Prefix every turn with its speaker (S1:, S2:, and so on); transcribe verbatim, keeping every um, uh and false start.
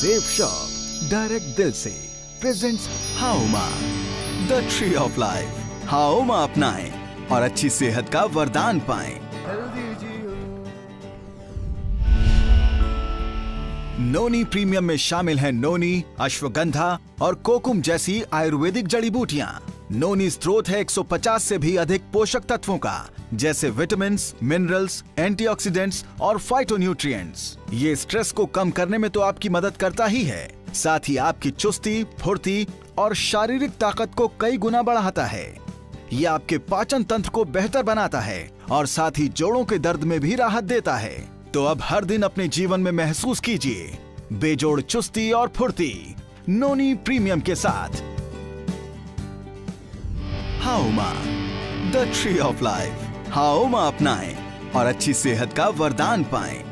S1: Safe shop direct दिल से presents हाउमा द ट्री ऑफ लाइफ। हाउमा अपनाएं और अच्छी सेहत का वरदान पाएं। नोनी प्रीमियम में शामिल है नोनी, अश्वगंधा और कोकुम जैसी आयुर्वेदिक जड़ी बूटियां। नोनी स्रोत है एक सौ पचास से भी अधिक पोषक तत्वों का, जैसे विटामिन्स, मिनरल्स, एंटीऑक्सीडेंट्स और फाइटोन्यूट्रिएंट्स। ये स्ट्रेस को कम करने में तो आपकी मदद करता ही है, साथ ही आपकी चुस्ती, फुर्ती और शारीरिक ताकत को कई गुना बढ़ाता है। ये आपके पाचन तंत्र को बेहतर बनाता है और साथ ही जोड़ों के दर्द में भी राहत देता है। तो अब हर दिन अपने जीवन में महसूस कीजिए बेजोड़ चुस्ती और फुर्ती नोनी प्रीमियम के साथ। हाउमा द ट्री ऑफ लाइफ। हाउमा अपनाएं और अच्छी सेहत का वरदान पाएं।